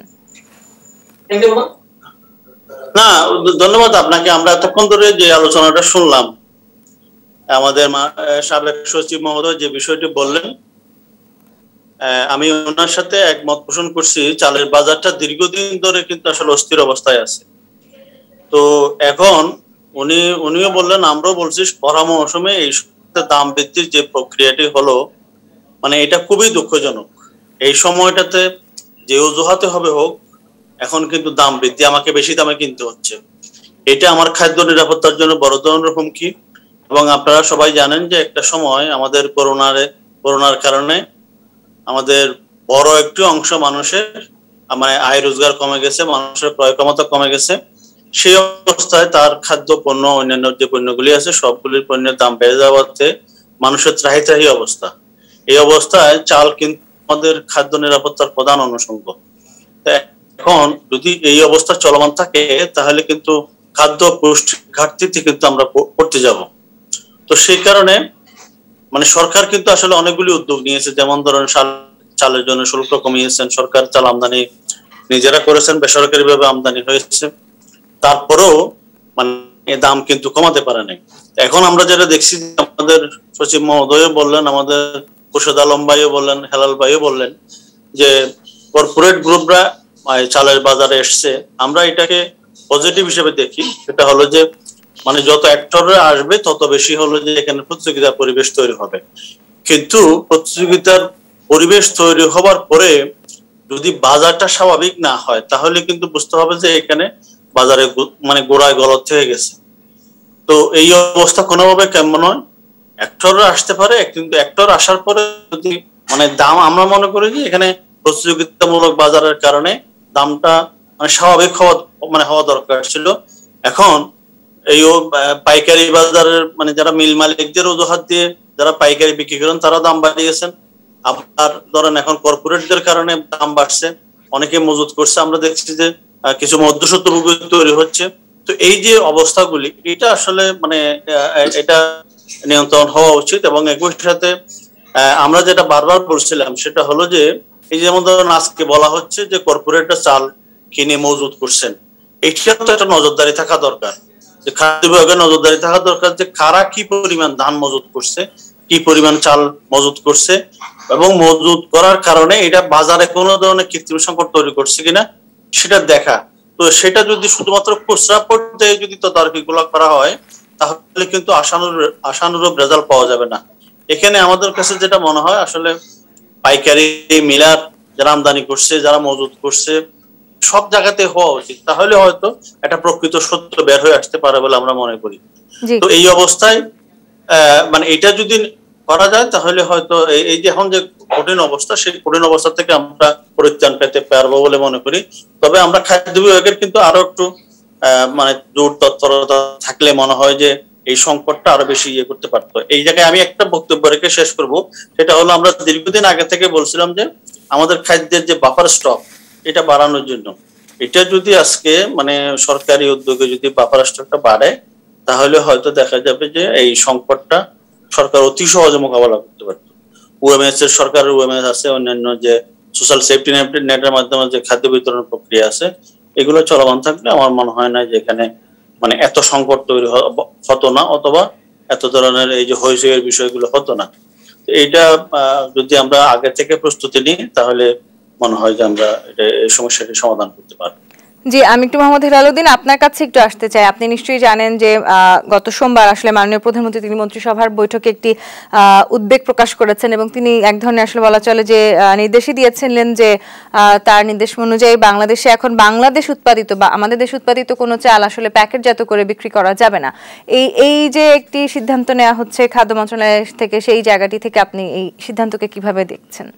না, ধন্যবাদ আপনাকে। আমরা এতক্ষণ ধরে যে আলোচনাটা শুনলাম, আমাদের সাবেক সচিব মহোদয় যে বিষয়টি বললেন, আমি ওনার সাথে একমত পোষণ করছি। চালের বাজারটা দীর্ঘদিন ধরে কিন্তু আসলে অস্থির অবস্থায় আছে। তো এখন উনিও বললেন, আমরাও বলছি, ভরা মৌসুমে এই দাম বৃদ্ধির যে প্রক্রিয়াটি হলো, মানে এটা খুবই দুঃখজনক। এই সময়টাতে যে অজুহাতে হবে হোক, এখন কিন্তু দাম বৃদ্ধি, আমাকে বেশি দামে কিনতে হচ্ছে। এটা আমার খাদ্য নিরাপত্তার জন্য বড় ধরনের হুমকি। এবং আপনারা সবাই জানেন যে একটা সময় আমাদের করোনার কারণে আমাদের বড় একটি অংশ মানুষের মানে আয় রোজগার কমে গেছে, মানুষের ক্রয় ক্ষমতা কমে গেছে। সেই অবস্থায় তার খাদ্য পণ্য, অন্যান্য যে পণ্যগুলি আছে সবগুলির পণ্যের দাম বেড়ে যাওয়াতে মানুষের ত্রাহি অবস্থা। এই অবস্থায় চাল কিন্তু আমাদের খাদ্য নিরাপত্তার প্রধান অনুষঙ্গ। এখন যদি এই অবস্থা চলমান থাকে তাহলে কিন্তু খাদ্য পুষ্টি ঘাটতিতে কিন্তু আমরা পড়তে যাব। তো সেই কারণে মানে সরকার কিন্তু আসলে অনেকগুলি উদ্যোগ নিয়েছে, যেমন ধরেন চালের জন্য শুল্ক কমিয়েছেন সরকার, চাল আমদানি নিজেরা করেছেন, বেসরকারি ভাবে আমদানি হয়েছে, তারপরেও মানে দাম কিন্তু কমাতে পারে নাই। এখন আমরা যেটা দেখছি, আমাদের সচিব মহোদয় বললেন, আমাদের খুরশেদ আলম ভাইও বললেন, হেলাল ভাইও বললেন যে কর্পোরেট গ্রুপরা চালের বাজারে এসছে। আমরা এটাকে পজিটিভ হিসেবে দেখি। সেটা হলো যে মানে যত অ্যাক্টররা আসবে তত বেশি হলো যে এখানে প্রতিযোগিতার পরিবেশ তৈরি হবে। কিন্তু প্রতিযোগিতার পরিবেশ তৈরি হবার পরে যদি বাজারটা স্বাভাবিক না হয় তাহলে কিন্তু বুঝতে হবে যে এখানে বাজারে মানে গোড়ায় গলত হয়ে গেছে। তো এই অবস্থা কোনোভাবে কেমন নয়। অ্যাক্টররা আসতে পারে, কিন্তু অ্যাক্টর আসার পরে যদি মানে দাম, আমরা মনে করি যে এখানে প্রতিযোগিতামূলক বাজারের কারণে দামটা মানে স্বাভাবিক হওয়া দরকার ছিল। এখন এই পাইকারি বাজারের মানে যারা মিল মালিকদের অজুহাত দিয়ে যারা পাইকারি বিক্রি করেন তারা দাম বাড়িয়েছেন। আবার ধরেন এখন কর্পোরেটদের কারণে দাম বাড়ছে, অনেকে মজুত করছে। আমরা দেখছি যে কিছু মধ্যস্বত্ব তৈরি হচ্ছে। তো এই যে অবস্থাগুলি, এটা আসলে মানে এটা নিয়ন্ত্রণ হওয়া উচিত। এবং একই সাথে আমরা যেটা বারবার বলছিলাম সেটা হলো যে এই যেমন ধরেন আজকে বলা হচ্ছে যে কর্পোরেটরা চাল কিনে মজুত করছেন, এটা তো একটা নজরদারি থাকা দরকার, যে খাদ্য বিভাগের নজরদারি থাকা দরকার যে কারা কি পরিমাণ ধান মজুত করছে, কি পরিমাণ চাল মজুত করছে, এবং মজুত করার কারণে এটা বাজারে কোনো ধরনের কৃত্রিম সংকট তৈরি করছে কিনা সেটা দেখা। তো সেটা যদি শুধুমাত্র খুচরা পর্যায়ে যদি তদারকিগুলো করা হয় তাহলে কিন্তু আশানুরূপ রেজাল্ট পাওয়া যাবে না। এখানে আমাদের কাছে যেটা মনে হয় আসলে পাইকারি মিলার যারা আমদানি করছে, যারা মজুত করছে, সব জায়গাতে হওয়া উচিত, তাহলে হয়তো একটা প্রকৃত সত্য বের হয়ে আসতে পারে বলে আমরা মনে করি। তো এই অবস্থায় মানে এটা যদি করা যায় তাহলে হয়তো এই যে এখন যে কঠিন অবস্থা, সেই কঠিন অবস্থা থেকে আমরা পরিত্রাণ পেতে পারবো বলে মনে করি। তবে আমরা খাদ্য বিভাগের কিন্তু আরো একটু মানে জোর তৎপরতা থাকলে মনে হয় যে এই সংকটটা আরো বেশি ইয়ে করতে পারতো। এই জায়গায় আমি একটা বক্তব্য রেখে শেষ করব, সেটা হলো আমরা দীর্ঘদিন আগে থেকে বলছিলাম যে আমাদের খাদ্যের যে বাফার স্টক এটা বাড়ানোর জন্য, এটা যদি আজকে মানে সরকারি উদ্যোগে যদি বাফার স্টকটা বাড়ে তাহলে হয়তো দেখা যাবে যে এই সংকটটা সরকার অতি সহজে মোকাবেলা করতে পারতো। ওএমএস এর সরকারের ওএমএস আছে, অন্যান্য যে সোশ্যাল সেফটি নেটের মাধ্যমে যে খাদ্য বিতরণ প্রক্রিয়া আছে, এগুলো চলমান থাকলে আমার মনে হয় না যে এখানে মানে এত সংকট তৈরি হতো না, অথবা এত ধরনের এই যে হইচইয়ের বিষয়গুলো হতো না। এইটা যদি আমরা আগে থেকে প্রস্তুতি নিই তাহলে মনে হয় যে আমরা এই সমস্যাটি সমাধান করতে পারবো। জি, আমি একটু মোহাম্মদ হেলালুদ্দিন আপনার কাছে একটু আসতে চাই। আপনি নিশ্চয়ই জানেন যে গত সোমবার আসলে মাননীয় প্রধানমন্ত্রী তিনি মন্ত্রিসভার বৈঠকে একটি উদ্বেগ প্রকাশ করেছেন এবং তিনি এক ধরনের আসলে বলা চলে যে নির্দেশই দিয়েছিলেন যে তার নির্দেশ অনুযায়ী বাংলাদেশে এখন বাংলাদেশ উৎপাদিত বা আমাদের দেশ উৎপাদিত কোনো চাল আসলে প্যাকেটজাত করে বিক্রি করা যাবে না। এই যে একটি সিদ্ধান্ত নেওয়া হচ্ছে খাদ্য মন্ত্রণালয় থেকে, সেই জায়গাটি থেকে আপনি এই সিদ্ধান্তকে কিভাবে দেখছেন?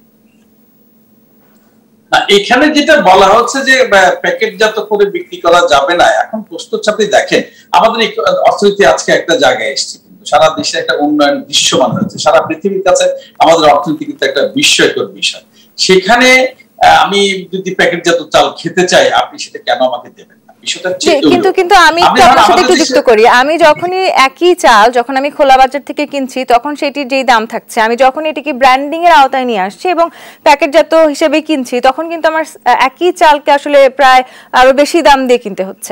এখানে যেটা বলা হচ্ছে যে প্যাকেটজাত করে বিক্রি করা যাবে না, এখন প্রশ্ন হচ্ছে আপনি দেখেন আমাদের অর্থনীতি আজকে একটা জায়গায় এসেছে, কিন্তু সারা দেশে একটা উন্নয়ন দৃশ্যমান হচ্ছে, সারা পৃথিবীর কাছে আমাদের অর্থনীতি কিন্তু একটা বিস্ময়কর বিষয়। সেখানে আমি যদি প্যাকেটজাত চাল খেতে চাই, আপনি সেটা কেন আমাকে দেবেন? কিন্তু আমি আপনার সাথে একটু যুক্ত করি, আমি যখনই একই চাল যখন আমি খোলা বাজার থেকে কিনছি তখন সেটির যেই দাম থাকছে, আমি যখন এটিকে ব্র্যান্ডিং এর আওতায় নিয়ে আসছি এবং প্যাকেটজাত হিসেবে কিনছি তখন কিন্তু আমার একই চালকে আসলে প্রায় আরো বেশি দাম দিয়ে কিনতে হচ্ছে।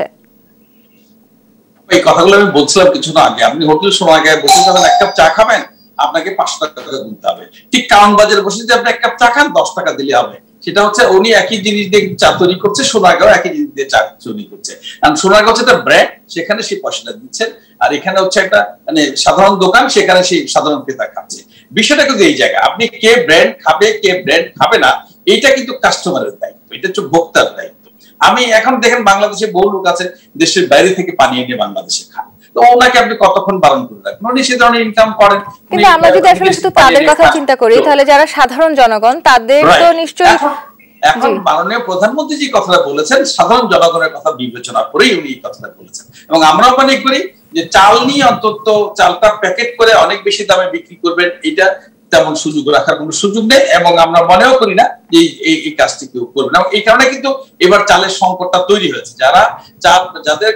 এই কথাগুলো আমি বলছিলাম কিছুক্ষণ আগে, আপনি হোটেল সময় আগে বসে যখন এক কাপ চা খাবেন আপনাকে 5 টাকা দিতে হবে, ঠিক কারণ বাজারে বসে যদি আপনি এক কাপ চা খান 10 টাকা দিলে হবে। সেটা হচ্ছে উনি একই জিনিস দিয়ে চা তৈরি করছে, সোনাগাঁও একই জিনিস দিয়ে চা তৈরি করছে, কারণ সোনাগাঁও হচ্ছে একটা ব্র্যান্ড, সেখানে সেই পয়সাটা দিচ্ছেন, আর এখানে হচ্ছে একটা মানে সাধারণ দোকান, সেখানে সেই সাধারণ ক্রেতা খাচ্ছে। বিষয়টা কিন্তু এই জায়গা, আপনি কে ব্র্যান্ড খাবে কে ব্র্যান্ড খাবে না এইটা কিন্তু কাস্টমারের দায়িত্ব, এটা হচ্ছে ভোক্তার দায়িত্ব। আমি এখন দেখেন বাংলাদেশে বহু লোক আছে দেশের বাইরে থেকে পানি এনে বাংলাদেশে খায়, তো ওনাকে আপনি কতক্ষণ বারণ করে রাখবেন, উনি সে ধরনের ইনকাম করেন। কিন্তু আমরা যদি আসলে শুধু তাদের কথা চিন্তা করি তাহলে যারা সাধারণ জনগণ তাদের তো নিশ্চয়ই এখন মাননীয় প্রধানমন্ত্রী যে কথাটা বলেছেন সাধারণ জনগণের কথা বিবেচনা করেই উনি এই কথাটা বলেছেন, এবং আমরাও মনে করি যে চাল নিয়ে অন্তত চালটা প্যাকেট করে অনেক বেশি দামে বিক্রি করবেন এটা তেমন সুযোগ রাখার কোনো সুযোগ নেই, এবং আমরা মনেও করি না যে এই কাজটি কেউ করবে না। এই কারণে কিন্তু এবার চালের সংকটটা তৈরি হয়েছে, যাদের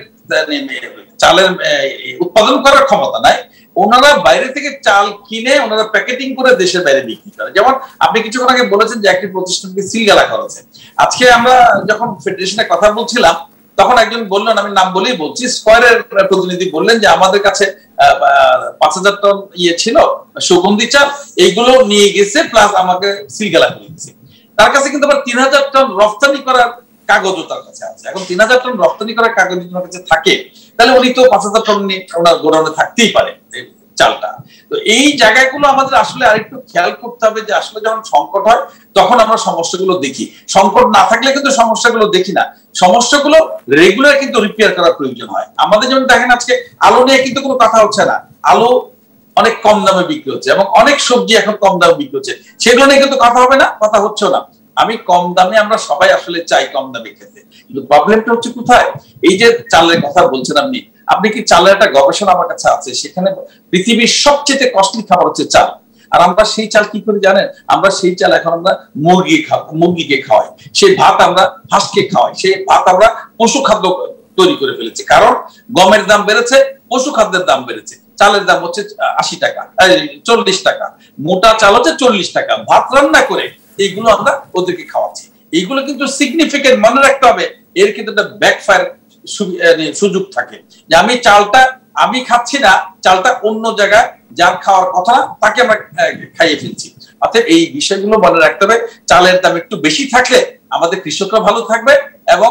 চালের উৎপাদন করার ক্ষমতা নাই ওনারা বাইরে থেকে চাল কিনে ওনারা প্যাকেটিং করে দেশের বাইরে বিক্রি করে। যেমন আপনি কিছুক্ষণ আগে বলেছেন যে একটি প্রতিষ্ঠানকে সিলগালা করা হয়েছে। আজকে আমরা যখন ফেডারেশনের কথা বলছিলাম তখন একজন বললেন, আমি নাম বলেই বলছি, স্কয়ারের প্রতিনিধি বললেন যে আমাদের কাছে 5000 টন ছিল সুগন্ধি চাল, এইগুলো নিয়ে গেছে প্লাস আমাকে সিলগালা করে দিয়েছে। তার কাছে কিন্তু আবার 3000 টন রপ্তানি করার কাগজও তার কাছে আছে। এখন 3000 টন রপ্তানি করার কাগজ যদি ওনার কাছে থাকে তাহলে উনি তো 5000 টন নিয়ে ওনার গোডাউনে থাকতেই পারে চালটা। তো এই জায়গাগুলো আমাদের আসলে আরেকটু খেয়াল করতে হবে যে আসলে যখন সংকট হয় তখন আমরা সমস্যাগুলো দেখি, সংকট না থাকলে কিন্তু সমস্যাগুলো দেখি না। সমস্যাগুলো রেগুলার কিন্তু রিপেয়ার করার প্রয়োজন হয়। আমাদের যেমন দেখেন আজকে আলু নিয়ে কিন্তু কোনো কথা হচ্ছে না, আলু অনেক কম দামে বিক্রি হচ্ছে এবং অনেক সবজি এখন কম দামে বিক্রি হচ্ছে, সেগুলো নিয়ে কিন্তু কথা হবে না, কথা হচ্ছে না। আমি কম দামে, আমরা সবাই আসলে চাই কম দামে খেতে, কিন্তু প্রবলেমটা হচ্ছে কোথায়? এই যে চালের কথা বলছেন আপনি কি চালের একটা গবেষণা আমার কাছে আছে, সেখানে পৃথিবীর সবচেয়ে কস্টলি খাবার হচ্ছে চাল। আর আমরা সেই চাল কি করে জানেন? আমরা সেই চাল এখন আমরা মুরগিকে খাওয়াই, সেই ভাত আমরা হাঁসকে খাওয়াই, সেই ভাত আমরা পশু খাদ্য তৈরি করে ফেলেছি, কারণ গমের দাম বেড়েছে, পশু খাদ্যের দাম বেড়েছে। চালের দাম হচ্ছে 80 টাকা, 40 টাকা, মোটা চাল হচ্ছে 40 টাকা, ভাত রান্না করে এইগুলো আমরা ওদেরকে খাওয়াচ্ছি। এইগুলো কিন্তু সিগনিফিকেন্ট, মনে রাখতে হবে, এর কিন্তু একটা ব্যাকফায়ার সুযোগ থাকে, যে আমি চালটা আমি খাচ্ছি না, চালটা অন্য জায়গায় যার খাওয়ার কথা তাকে আমরা খাইয়ে ফেলছি। অর্থাৎ এই বিষয়গুলো মনে রাখতে হবে। চালের দাম একটু বেশি থাকলে আমাদের কৃষকরা ভালো থাকবে, এবং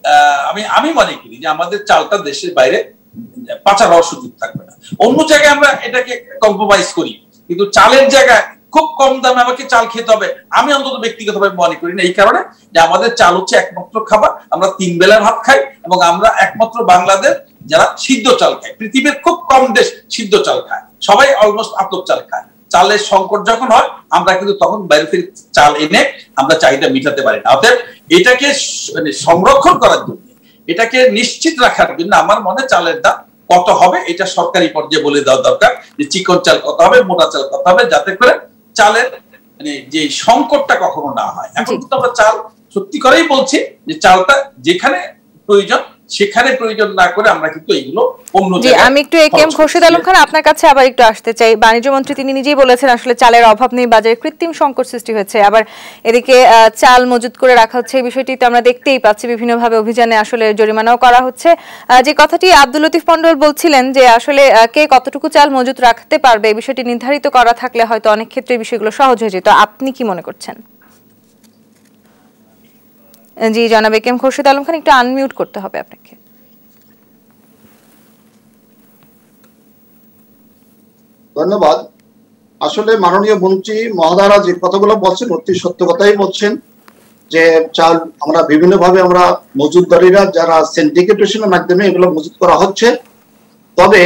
আমি মনে করি যে আমাদের চালটা দেশের বাইরে পাচার হওয়ার সুযোগ থাকবে না। অন্য জায়গায় আমরা এটাকে কম্প্রোমাইজ করি, কিন্তু চালের জায়গায় খুব কম দামে আমাকে চাল খেতে হবে, আমি অন্তত ব্যক্তিগতভাবে মনে করি না। এই কারণে যে আমাদের চাল হচ্ছে একমাত্র খাবার, আমরা 3 বেলার ভাত খাই, এবং আমরা একমাত্র বাংলাদেশ যারা সিদ্ধ চাল খায়। পৃথিবীর খুব কম দেশ সিদ্ধ চাল খায়, সবাই অলমোস্ট আতপ চাল খায়। চালের সংকট যখন হয় আমরা কিন্তু তখন বাইরে থেকে চাল এনে আমরা চাহিদা মিটাতে পারি না। অতএব এটাকে সংরক্ষণ করার জন্য, এটাকে নিশ্চিত রাখার জন্য আমার মনে চালের দাম কত হবে এটা সরকারি পর্যায়ে বলে দেওয়া দরকার, যে চিকন চাল কত হবে, মোটা চাল কত হবে, যাতে করে চালের যে সংকটটা কখনো না হয়। এখন কিন্তু আমরা চাল সত্যি করেই বলছি যে চালটা যেখানে প্রয়োজন সেখানে প্রয়োজন না করে আমরা কিন্তু এইগুলো অন্য জায়গায়। আমি একটু একেএম খোরশেদ আলম খান আপনার কাছে আবার একটু আসতে চাই। বাণিজ্য মন্ত্রী তিনি নিজেই বলেছেন আসলে চালের অভাব নেই, বাজারে কৃত্রিম সংকট সৃষ্টি হয়েছে। আবার এদিকে চাল মজুত করে রাখা হচ্ছে, এই বিষয়টি তো আমরা দেখতেই পাচ্ছি, বিভিন্নভাবে অভিযানে আসলে জরিমানাও করা হচ্ছে। যে কথাটি আব্দুল লতিফ মন্ডল বলছিলেন যে আসলে কে কতটুকু চাল মজুত রাখতে পারবে এই বিষয়টি নির্ধারিত করা থাকলে হয়তো অনেক ক্ষেত্রে বিষয়গুলো সহজ হয়ে যেত। আপনি কি মনে করছেন? জি জনাব একেএম খোরশেদ আলম খান, একটু আনমিউট করতে হবে আপনাকে। ধন্যবাদ। আসলে মাননীয় মন্ত্রী মহোদয়রা যে কথাগুলো বলছেন অতি সত্য কথাই বলছেন, যে চাল আমরা বিভিন্নভাবে আমরা মজুতদারীরা যারা সিন্ডিকেটেশনের মাধ্যমে এগুলো মজুত করা হচ্ছে। তবে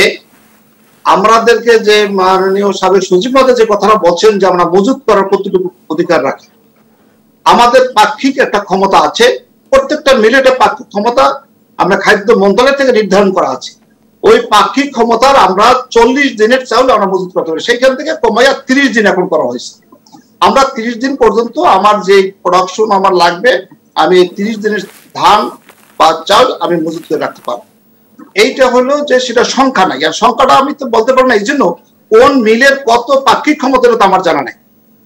আমাদেরকে যে মাননীয় সাবেক সচিব মহোদয় যে কথাটা বলছেন যে আমরা মজুত করার কতটুকু অধিকার রাখি, আমাদের পাক্ষিক একটা ক্ষমতা আছে, প্রত্যেকটা মিলেটে পাক্ষিক ক্ষমতা আমরা খাদ্য মন্ত্রণালয় থেকে নির্ধারণ করা আছে। ওই পাক্ষিক ক্ষমতার আমরা 40 দিনের চাউল আমরা মজুত করতে পারি, সেইখান থেকে কমাইয়া 30 দিন এখন করা হয়েছে। আমরা 30 দিন পর্যন্ত আমার যে প্রোডাকশন আমার লাগবে আমি 30 দিনের ধান বা চাল আমি মজুত করে রাখতে পারবো। এইটা হলো যে সেটা সংখ্যা নাই, আর সংখ্যাটা আমি তো বলতে পারবো না, এই জন্য কোন মিলের কত পাক্ষিক ক্ষমতা তো আমার জানা নাই।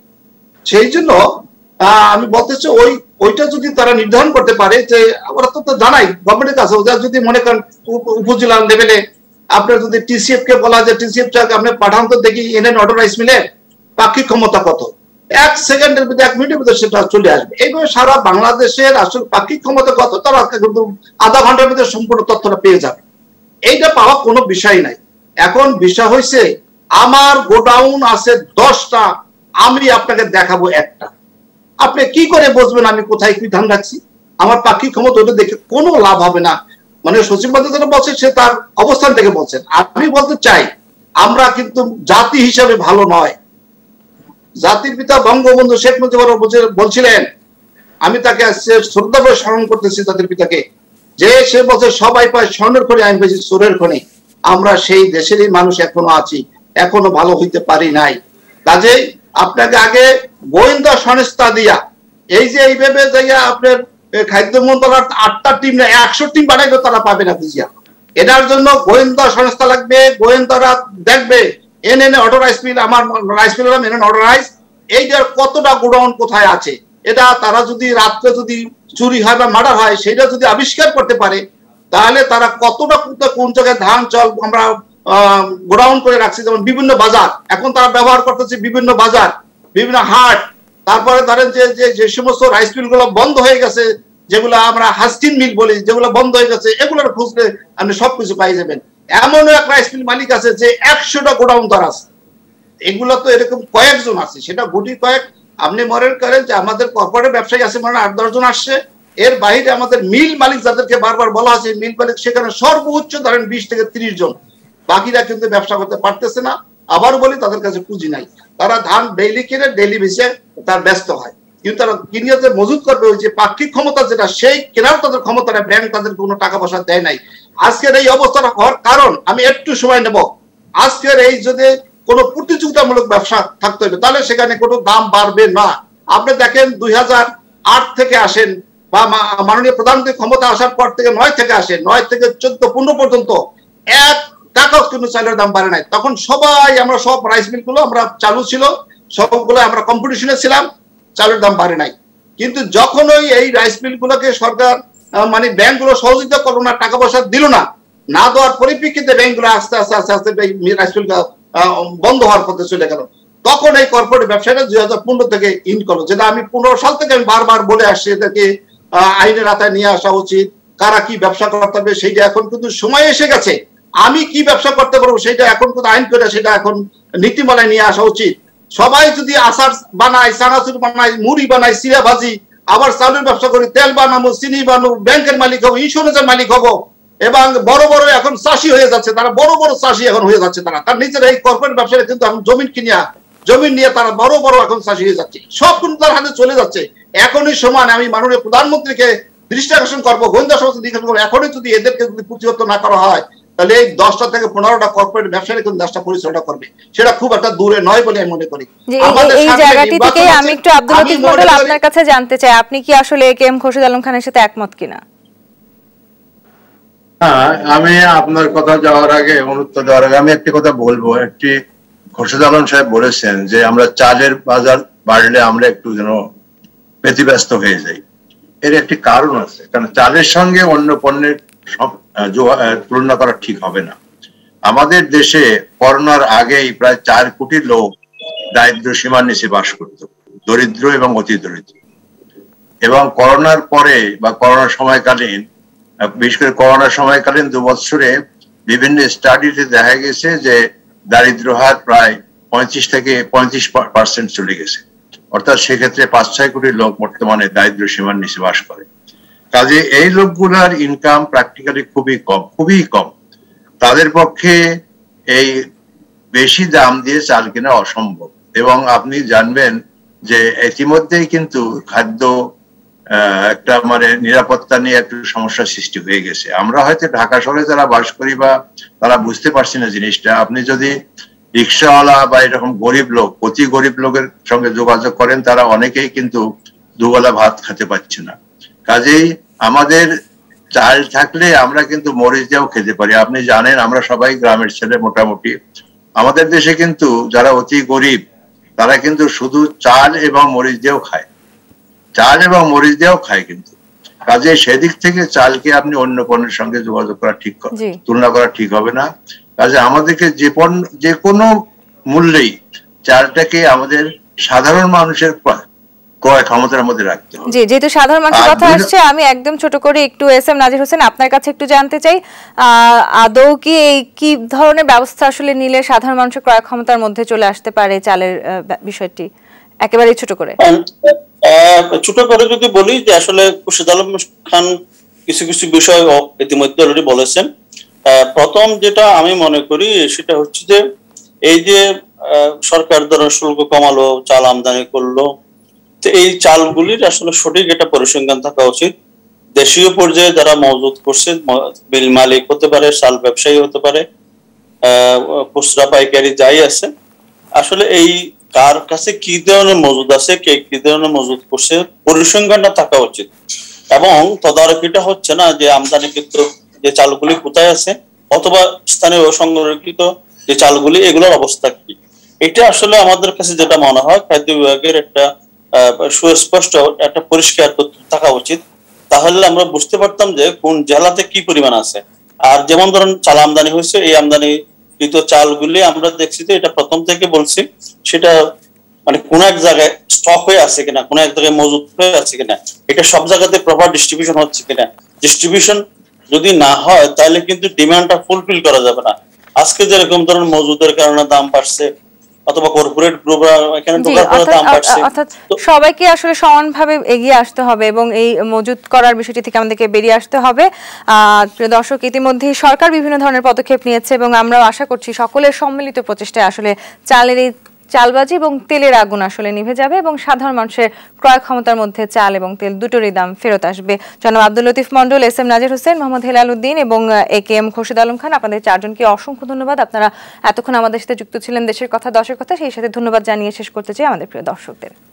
সেই জন্য আমি বলতেছি ওইটা যদি তারা নির্ধারণ করতে পারে, যে ওরা তো জানাই গভর্নমেন্টের কাছে, ওরা যদি মনে করেন উপজেলা লেভেলে আপনার যদি টিসিএফ কে বলা যায় টিসিএফ আপনি পাঠান তো দেখি এনএন অর্ডারাইজ মিলে পাক্ষিক ক্ষমতা কত, 1 সেকেন্ডের মধ্যে 1 মিনিটের মধ্যে সেটা চলে আসবে। এইভাবে সারা বাংলাদেশের আসলে পাক্ষিক ক্ষমতা কত তারা কিন্তু আধা ঘন্টার মধ্যে সম্পূর্ণ তথ্যটা পেয়ে যাবে। এইটা পাওয়া কোনো বিষয় নাই। এখন বিষয় হয়েছে আমার গোডাউন আছে 10টা, আমি আপনাকে দেখাবো একটা, আপনি কি করে বুঝবেন আমি কোথায় কি ধান রাখছি? আমার পাক্ষিক ক্ষমতা ওটা দেখে কোনো লাভ হবে না। মানে সচিব মহোদয় বলছেন সে তার অবস্থান থেকে বলছেন, আমি বলতে চাই আমরা কিন্তু জাতি হিসাবে ভালো নয়। জাতির পিতা বঙ্গবন্ধু শেখ মুজিবুর বলছিলেন, আমি তাকে শ্রদ্ধা করে স্মরণ করতেছি জাতির পিতাকে, যে সে বলছে সবাই পায় স্বর্ণের খনি, আমি পেয়েছি চোরের খনি। আমরা সেই দেশেরই মানুষ এখনো আছি, এখনো ভালো হইতে পারি নাই। কাজেই আপনাকে আগে গোয়েন্দা সংস্থা দিয়া এই যে এইভাবে যাইয়া আপনার খাদ্য মন্ত্রণালয়ের 8টা টিম না 100 টিম বানাইবে তারা পাবে না বুঝিয়া। এটার জন্য গোয়েন্দা সংস্থা লাগবে, গোয়েন্দারা দেখবে এনএন অর্ডারাইজ মিল, আমার রাইস মিল এনএন অর্ডারাইজ, এইটার কতটা গোডাউন কোথায় আছে, এটা তারা যদি রাত্রে যদি চুরি হয় বা মার্ডার হয় সেটা যদি আবিষ্কার করতে পারে, তাহলে তারা কতটা কোন জায়গায় ধান চাল আমরা গোডাউন করে রাখছি। যেমন বিভিন্ন বাজার এখন তারা ব্যবহার করতেছে, বিভিন্ন বাজার, বিভিন্ন হাট, তারপরে ধরেন যে সমস্ত রাইস মিল গুলো বন্ধ হয়ে গেছে, যেগুলো আমরা হাস্টিন মিল বলি, যেগুলো বন্ধ হয়ে গেছে, এগুলোর খুঁজলে আপনি সবকিছু পাই যাবেন। এমন এক রাইস মিল মালিক আছে যে 100টা গোডাউন তার আছে। এগুলো তো এরকম কয়েকজন আছে, সেটা গুটি কয়েক। আপনি মনে করেন যে আমাদের কর্পোরেট ব্যবসায়ী আছে মানে 8-10 জন আসছে, এর বাইরে আমাদের মিল মালিক যাদেরকে বারবার বলা আছে মিল মালিক, সেখানে সর্বোচ্চ ধরেন 20 থেকে 30 জন। বাকিরা কিন্তু ব্যবসা করতে পারতেছে না। আবার বলি তাদের কাছে পুঁজি নাই, তারা ধান ডেইলি কিনে ডেইলি বেচে তার ব্যস্ত হয়, কিন্তু তারা কিনিয়ে যে মজুত করবে ওই যে পাক্ষিক ক্ষমতা যেটা, সেই কেনার তাদের ক্ষমতা নেই, ব্যাংক তাদের কোনো টাকা পয়সা দেয় নাই। আজকের এই অবস্থাটা হওয়ার কারণ আমি একটু সময় নেব, আজকের এই যদি কোনো প্রতিযোগিতামূলক ব্যবসা থাকতে হবে তাহলে সেখানে কোনো দাম বাড়বে না। আপনি দেখেন 2008 থেকে আসেন বা মাননীয় প্রধানমন্ত্রী ক্ষমতা আসার পর থেকে 9 থেকে আসেন, 9 থেকে 14-15 পর্যন্ত 1 টাকাও কিন্তু চালের দাম বাড়ে নাই। তখন সবাই আমরা সব রাইস মিল গুলো আমরা চালু ছিল, সবগুলো আমরা কম্পিটিশনে ছিলাম, চালের দাম বাড়ে নাই। কিন্তু যখন এই রাইস মিল গুলোকে সরকার মানে ব্যাংক গুলো সহযোগিতা করলো না, টাকা পয়সা দিল না, না দেওয়ার পরিপ্রেক্ষিতে ব্যাংক গুলো আস্তে আস্তে আস্তে আস্তে রাইস মিল বন্ধ হওয়ার পথে চলে গেল। তখন এই কর্পোরেট ব্যবসাটা 2015 থেকে ইন করলো, যেটা আমি 15 সাল থেকে আমি বারবার বলে আসছি এটাকে আইনের আওতায় নিয়ে আসা উচিত, কারা কি ব্যবসা করতে হবে সেইটা এখন কিন্তু সময় এসে গেছে। আমি কি ব্যবসা করতে পারবো সেটা এখন কিন্তু আইন করে সেটা এখন নীতিমালায় নিয়ে আসা উচিত। সবাই যদি আচার বানায়, চানাচুর বানায়, মুড়ি বানায়, চিড়া ভাজি, আবার চালের ব্যবসা করি, তেল বানাবো, চিনি বানাবো, ব্যাংকের মালিক হবো, ইন্স্যুরেন্সের মালিক হবো, এবং বড় বড় এখন চাষি হয়ে যাচ্ছে, তারা বড় বড় চাষি এখন হয়ে যাচ্ছে, তার নিজের এই কর্পোরেট ব্যবসায় কিন্তু এখন জমিন নিয়ে তারা বড় বড় এখন চাষি হয়ে যাচ্ছে, সব কিন্তু তার হাতে চলে যাচ্ছে। এখনই সমান আমি মাননীয় প্রধানমন্ত্রীকে দৃষ্টি আকর্ষণ করবো, গোয়েন্দা সংস্থা জিজ্ঞাসা করবো, এখনই যদি এদেরকে যদি প্রতিহত না করা হয় তাহলে এই 10টা থেকে 15টা কর্পোরেট ব্যবসায়ী কিন্তু দেশটা পরিচালনা করবে, সেটা খুব একটা দূরে নয় বলে আমি মনে করি। এই জায়গাটি থেকে আমি একটু আব্দুল লতিফ মন্ডল আপনার কাছে জানতে চাই, আপনি কি আসলে কে.এম. খোরশেদ আলম খানের সাথে একমত কিনা? হ্যাঁ, আমি আপনার কথা যাওয়ার আগে, অনুত্তর দেওয়ার আগে আমি একটি কথা বলবো। একটি খোরশেদ আলম সাহেব বলেছেন যে আমরা চালের বাজার বাড়লে আমরা একটু যেন ব্যতিব্যস্ত হয়ে যাই। এর একটি কারণ আছে, কারণ চালের সঙ্গে অন্য পণ্যের তুলনা করা ঠিক হবে না। আমাদের দেশে করোনার আগেই প্রায় 4 কোটি লোক দারিদ্র সীমার নিচে বাস করত, দরিদ্র এবং অতি দরিদ্র। এবং করোনার পরে বা করোনার সময়কালীন, বিশেষ করে করোনার সময়কালীন 2 বছরে বিভিন্ন স্টাডিতে দেখা গেছে যে দারিদ্র হার প্রায় 35 থেকে 35% চলে গেছে। অর্থাৎ সেক্ষেত্রে 5-6 কোটি লোক বর্তমানে দারিদ্র সীমার নিচে বাস করে। কাজে এই লোকগুলার ইনকাম প্র্যাকটিক্যালি খুবই কম। তাদের পক্ষে এই বেশি দাম দিয়ে চাল কেনা অসম্ভব। এবং আপনি জানবেন যে ইতিমধ্যেই কিন্তু খাদ্য একটা নিরাপত্তা নিয়ে একটু সমস্যার সৃষ্টি হয়ে গেছে। আমরা হয়তো ঢাকা শহরে যারা বাস করি বা তারা বুঝতে পারছি না জিনিসটা। আপনি যদি রিক্সাওয়ালা বা এরকম গরিব লোক, অতি গরিব লোকের সঙ্গে যোগাযোগ করেন, তারা অনেকেই কিন্তু দুবেলা ভাত খেতে পারছে না। কাজেই আমাদের চাল থাকলে আমরা কিন্তু মরিচ দিয়েও খেতে পারি। আপনি জানেন আমরা সবাই গ্রামের ছেলে মোটামুটি। আমাদের দেশে কিন্তু যারা অতি গরিব তারা কিন্তু শুধু চাল এবং মরিচ দিয়েও খায়, কিন্তু। কাজে সেদিক থেকে চালকে আপনি অন্য পণ্যের সঙ্গে যোগাযোগ করা ঠিক, তুলনা করা ঠিক হবে না। কাজে আমাদেরকে যে কোনো মূল্যেই চালটাকে আমাদের সাধারণ মানুষের ক্রয় ক্ষমতার মধ্যে রাখতে হবে। জি, যেহেতু সাধারণ মানুষের কথা আসছে, আমি একদম ছোট করে একটু এস.এম. নাজির হোসেন আপনার কাছে একটু জানতে চাই, আদৌ কি ধরনের ব্যবস্থা আসলে নিলে সাধারণ মানুষের ক্রয় ক্ষমতার মধ্যে চলে আসতে পারে চালের বিষয়টি, একেবারেই ছোট করে যদি বলি যে আসলে খোরশেদ আলম খান কিছু কিছু বিষয় ইতিমধ্যে অলরেডি বলেছেন। প্রথম যেটা আমি মনে করি সেটা হচ্ছে যে এই যে সরকার দ্বারা শুল্ক কমালো, চাল আমদানি করলো, তো এই চালগুলির আসলে সঠিক একটা পরিসংখ্যান থাকা উচিত। দেশীয় পর্যায়ে যারা মজুত করছে, মিল মালিক হতে পারে, চাল ব্যবসায়ী হতে পারে, খুচরা পাইকারি যাই আছে, আসলে এই কার কাছে কি ধরনের মজুদ আছে, কে কি ধরনের মজুদ করছে, পরিসংখ্যানটা থাকা উচিত। এবং তদারকিটা হচ্ছে না যে আমদানিকৃত যে চালগুলি কোথায় আছে, অথবা স্থানীয় সংরক্ষিত যে চালগুলি, এগুলোর অবস্থা কি। এটা আসলে আমাদের কাছে যেটা মনে হয় খাদ্য বিভাগের একটা সুস্পষ্ট একটা পরিষ্কার তথ্য থাকা উচিত। তাহলে আমরা বুঝতে পারতাম যে কোন জেলাতে কি পরিমাণ আছে। আর যেমন ধরুন চাল আমদানি হয়েছে, এই আমদানিকৃত চালগুলি আমরা দেখছি যে এটা প্রথম থেকে বলছি সেটা কোন এক জায়গায় স্টক হয়ে আছে কিনা, কোন এক জায়গায় মজুত হয়ে আছে কিনা, এটা সব জায়গাতে প্রপার ডিস্ট্রিবিউশন হচ্ছে কিনা। ডিস্ট্রিবিউশন যদি না হয় তাহলে কিন্তু ডিমান্ডটা ফুলফিল করা যাবে না। আজকে যেরকম ধরুন মজুদের কারণে দাম বাড়ছে, অথবা কর্পোরেট গ্রুপরা এখানে ঢোকার পরে দাম বাড়ছে, অর্থাৎ সবাইকে আসলে সমানভাবে এগিয়ে আসতে হবে এবং এই মজুত করার বিষয়টি থেকে আমাদেরকে বেরিয়ে আসতে হবে। প্রিয় দর্শক, ইতিমধ্যে সরকার বিভিন্ন ধরনের পদক্ষেপ নিয়েছে এবং আমরাও আশা করছি সকলের সম্মিলিত প্রচেষ্টায় আসলে চালের এই চালবাজি এবং তেলের আগুন আসলে নিভে যাবে এবং সাধারণ মানুষের ক্রয় ক্ষমতার মধ্যে চাল এবং তেল দুটোরই দাম ফেরত আসবে। জনাব আব্দুল লতিফ মন্ডল, এস.এম. নাজির হোসেন, মোহাম্মদ হেলাল উদ্দিন এবং কে.এম. খোরশেদ আলম খান, আপনাদের চারজনকে অসংখ্য ধন্যবাদ। আপনারা এতক্ষণ আমাদের সাথে যুক্ত ছিলেন দেশের কথা দশের কথা, সেই সাথে ধন্যবাদ জানিয়ে শেষ করতে চাই আমাদের প্রিয় দর্শকদের।